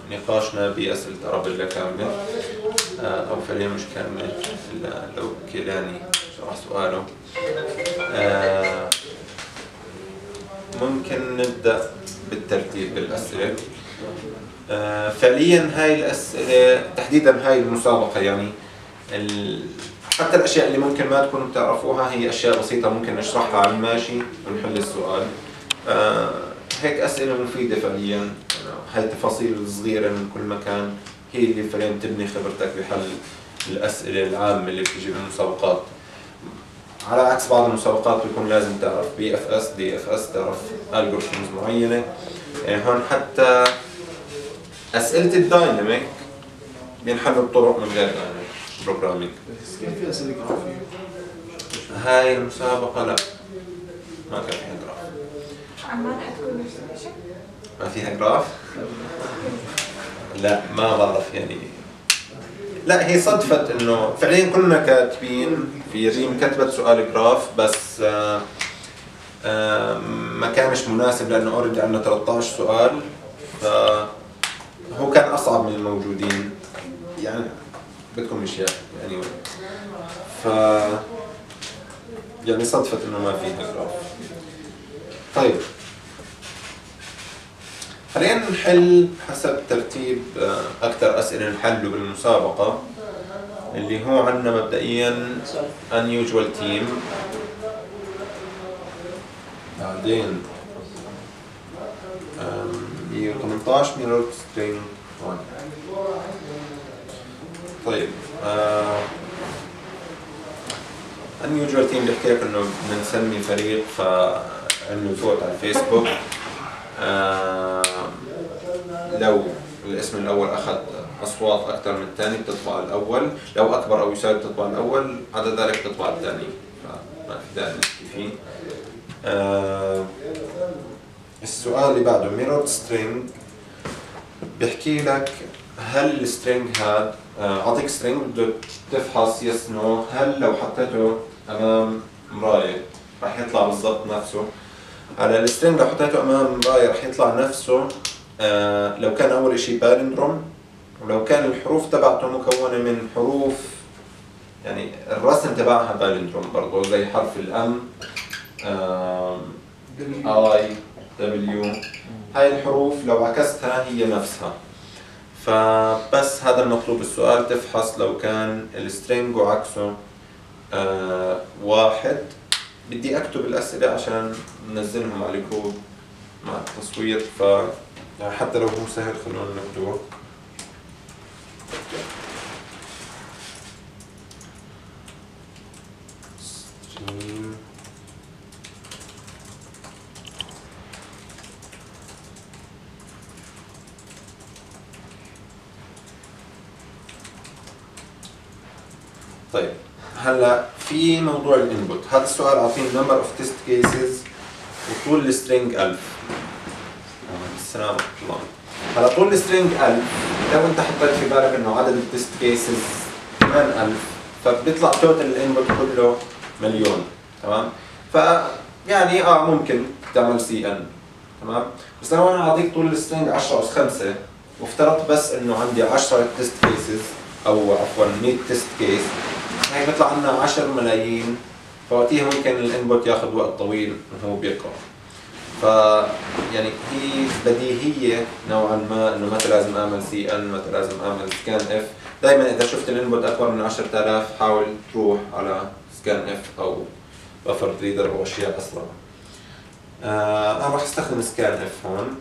نقاشنا بأسئلة أرابيلا كاملة أو فعليا مش كاملة إلا لو كيلاني شرح سؤاله. ممكن نبدأ بالترتيب بالأسئلة. فعليا هاي الأسئلة تحديدا هاي المسابقة يعني حتى الأشياء اللي ممكن ما تكونوا بتعرفوها هي أشياء بسيطة ممكن نشرحها على الماشي ونحل السؤال. هيك أسئلة مفيدة فعليا. هاي التفاصيل الصغيرة من كل مكان هي اللي فعليا تبني خبرتك بحل الأسئلة العامة اللي بتجي بالمسابقات، على عكس بعض المسابقات بيكون لازم تعرف BFS DFS، تعرف algorithms معينة. يعني هون حتى أسئلة الدايناميك بينحلوا بطرق من غير بروجرامينج. كان في أسئلة جرافية؟ هاي المسابقة لا، ما كان فيها جراف. عمان حتكون نفس الشيء؟ ما فيها جراف؟ لا ما بعرف يعني. لا هي صدفت انه فعليا كلنا كاتبين، في ريم كتبت سؤال جراف بس ما كانش مناسب لانه اوريدي عندنا 13 سؤال، فهو كان اصعب من الموجودين يعني. بدكم اشياء يعني يعني صدفت انه ما فيها جراف. طيب خلينا نحل حسب ترتيب أكثر أسئلة نحله بالمسابقة، اللي هو عندنا مبدئياً unusual team، بعدين 118 mirror string 1. طيب unusual team بيحكي لك إنه بنسمي فريق فإنه فوت على الفيسبوك. لو الاسم الأول أخذ أصوات أكثر من الثاني بتطبع الأول، لو أكبر أو يساوي بتطبع الأول، عدا ذلك بتطبع الثاني، فما في داعي نحكي فيه. السؤال اللي بعده mirrored string بيحكي لك هل السترينج هذا أعطيك سترينج بده تفحص يس نو، هل لو حطيته أمام مراية راح يطلع بالضبط نفسه؟ على السترينج لو حطيته أمام مراية راح يطلع نفسه لو كان أول إشي بالندروم، ولو كان الحروف تبعته مكونة من حروف يعني الرسم تبعها بالندروم برضو، زي حرف الأم I W، هاي الحروف لو عكستها هي نفسها. فبس هذا المطلوب السؤال، تفحص لو كان السترينج وعكسه واحد. بدي أكتب الأسئلة عشان ننزلهم على الكود مع التصوير، حتى لو هو سهل خلونا نكتبه. طيب هلا في موضوع الانبوت، هذا السؤال عاطيني number of test cases وطول السترينج 1000. السلام عليكم. هلا طول السترينج 1000، لو انت حطيت في بالك انه عدد التست كيسز كمان 1000 فبيطلع توتال الانبوت كله مليون، تمام؟ فيعني ممكن تعمل CN، تمام؟ بس لو انا اعطيك طول السترينج 10 أس 5 وافترضت بس انه عندي 10 تست كيسز او عفوا 100 تست كيس، هيك بيطلع عندنا 10 ملايين، فوقتها ممكن الانبوت ياخذ وقت طويل وهو بيقرا. يعني هي بديهية نوعا ما انه متى لازم اعمل CN متى لازم اعمل ScanF. دائما اذا شفت الانبوت اكبر من 10000 حاول تروح على ScanF او بفر ريدر او اشياء اسرع. انا راح استخدم ScanF هون.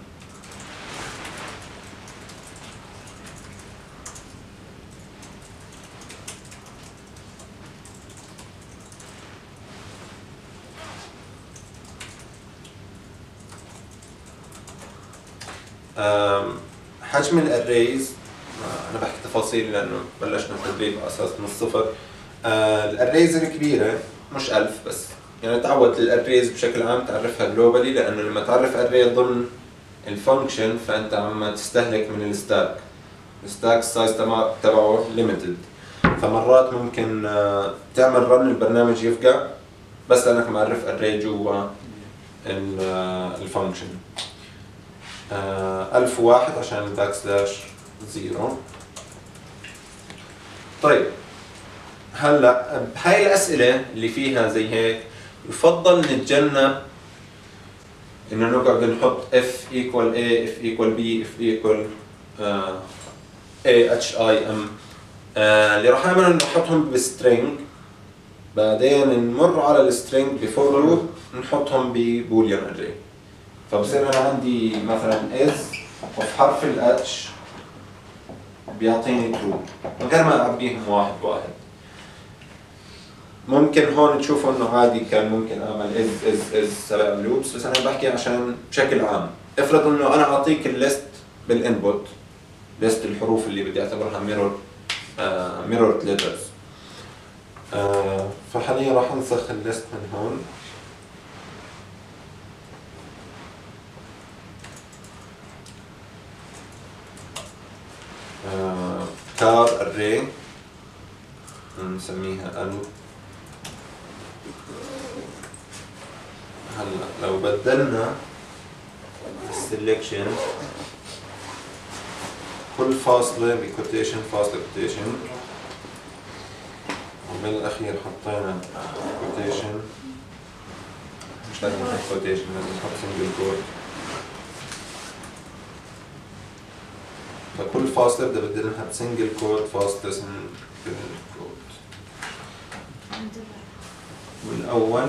حجم الاريز انا بحكي تفاصيل لانه بلشنا تدريب على اساس من الصفر. الاريز الكبيره مش 1000 بس، يعني تعود الاريز بشكل عام تعرفها جلوبالي، لانه لما تعرف اري ضمن الفانكشن فانت عم تستهلك من الستاك السايز تبعه ليميتد، فمرات ممكن تعمل رن البرنامج يفقع بس لانك معرف اري جوا الفانكشن. 1001 عشان الباك سلاش 0. طيب هلا بهاي الأسئلة اللي فيها زي هيك يفضل نتجنب إنه نقعد نحط f equal a, f equal b, f equal a, h, i, m. اللي راح نعمله إنه نحطهم بسترينج، بعدين نمر على السترينج بفور لوب نحطهم ببوليان اري. فبصير أنا عندي مثلا is وفي حرف ال h بيعطيني true من غير ما أعبيهم واحد واحد. ممكن هون تشوفوا انه عادي كان ممكن اعمل is سبع لوبس، بس انا بحكي عشان بشكل عام. افرض انه انا اعطيك الليست بالانبوت، ليست الحروف اللي بدي اعتبرها mirrored letters. فحاليا راح انسخ الليست من هون. كار array نسميها ال. هلا لو بدلنا السلكشن كل فاصلة بكوتيشن فاصلة كوتيشن، وبالأخير حطينا كوتيشن، مش لازم نحط كوتيشن، لازم نحط سنجل كوت. فكل فاصلة بدي أبدلها بسنجل كوت فاصلة سنجل كوت. والأول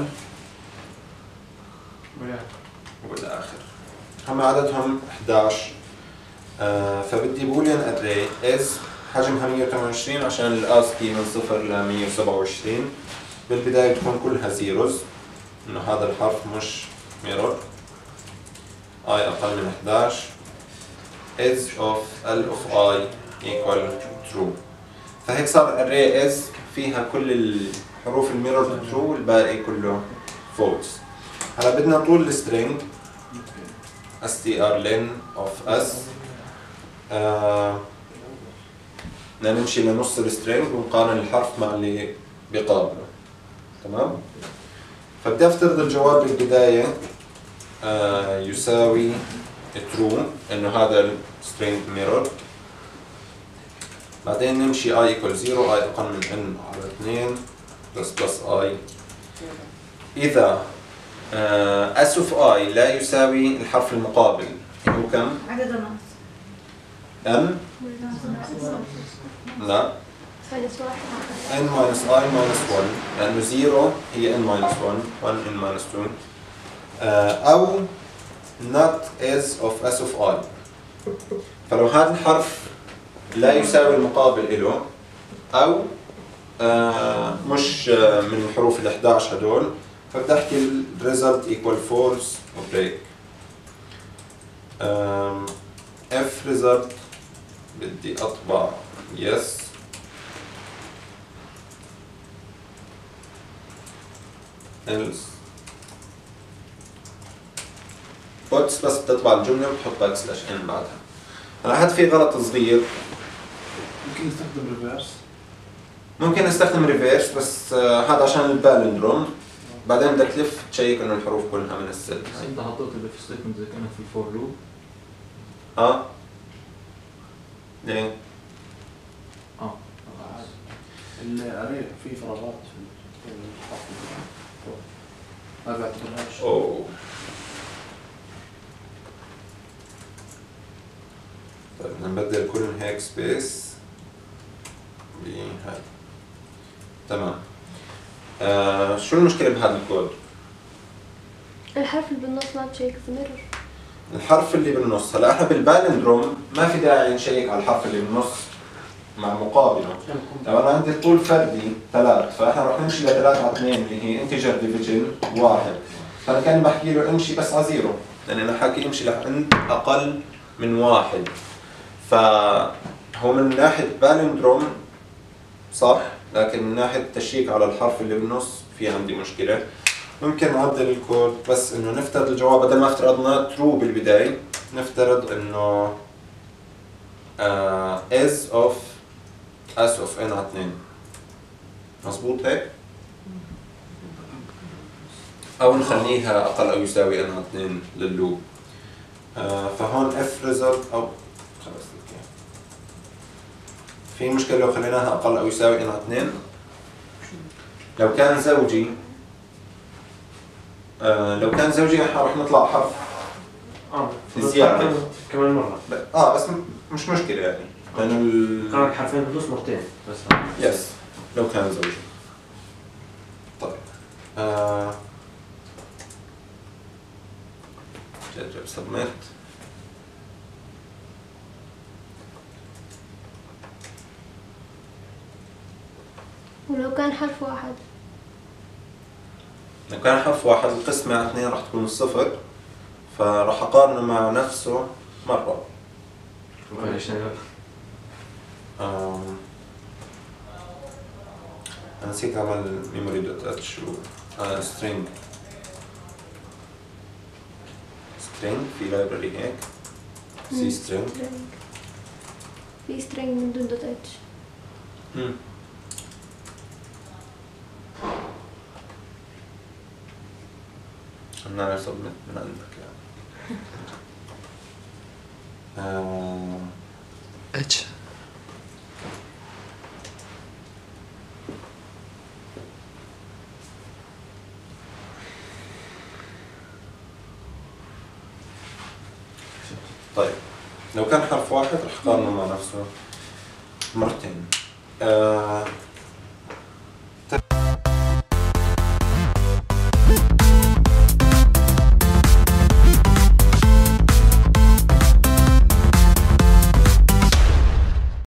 والآخر هم عددهم 11. فبدي بوليان اري is حجمها 128 عشان الاسكي من 0 ل 127. بالبداية بتكون كلها زيروز انه هذا الحرف مش ميرور. I اقل من 11. is of L of I equal true. فهيك صار array is فيها كل الحروف الميرور true والباقي كله false. هلا بدنا طول السترينج strlen of s. بدنا نمشي لنص السترينج ونقارن الحرف مع اللي بيقابله. تمام؟ فبدي افترض الجواب بالبداية يساوي true انه هذا السترينج mirror. بعدين نمشي i equal 0 i اقل من n على 2 plus i. إذا s of i لا يساوي الحرف المقابل هو كم؟ عدد الناس m؟ لا n minus i minus 1 لأنه 0 هي n minus 1 1 n minus 2 أو not s of s of i. فلو هذا الحرف لا يساوي المقابل له أو مش من الحروف ال 11 هدول، فبدي احكي ال result equal false و break. if result بدي اطبع yes else puts بس بتطبع الجملة وتحط \n بعدها. هلا هاد في غلط صغير. ممكن نستخدم ريفيرس. ممكن نستخدم ريفيرس بس هذا عشان البالندروم. بعدين بدك تلف تشيك انه الحروف كلها من السلك. بس انت حطيت الاف ستيتمنت زي كانت في الفور لوب. ليه؟ الاري فيه فراغات في الحرف ما بعتبرهاش. اوه طيب نبدل كل هيك سبيس بهاي. تمام. شو المشكلة بهذا الكود؟ الحرف اللي بالنص ما بشيك في ميرور. الحرف اللي بالنص، هلا احنا بالبالندروم ما في داعي نشيك على الحرف اللي بالنص مع مقابله. لو انا عندي طول فردي 3 فاحنا رح نمشي ل 3 على 2 اللي هي انتجر ديفيجن 1. فانا كان بحكي له امشي بس على 0 لان انا حاكي امشي لعند اقل من 1. فهو من ناحية بالندروم صح، لكن من ناحية التشيك على الحرف اللي بالنص في عندي مشكلة. ممكن نعدل الكود بس انه نفترض الجواب بدل ما افترضنا ترو بالبداية نفترض انه is of s of n على 2. مظبوط هيك؟ او نخليها اقل او يساوي n على 2 لللوب. فهون f result او خلص في مشكلة لو خليناها أقل أو يساوي إنها 2؟ لو كان زوجي لو كان زوجي راح نطلع حرف زيادة كمان مرة بس مش مشكلة يعني لأنه كان حرفين بالنص مرتين بس. يس لو كان زوجي. طيب جرب سبميت. ولو كان حرف واحد؟ لو كان حرف واحد القسمة على 2 راح تكون 0، فراح أقارنه مع نفسه مرة. معلش أنا أنا نسيت أعمل memory دوت اتش و string في library هيك سي string في string من دون دوت اتش. أنا سبميت من عندك يعني. اتش طيب لو كان حرف واحد راح أقارنه مع نفسه مرتين.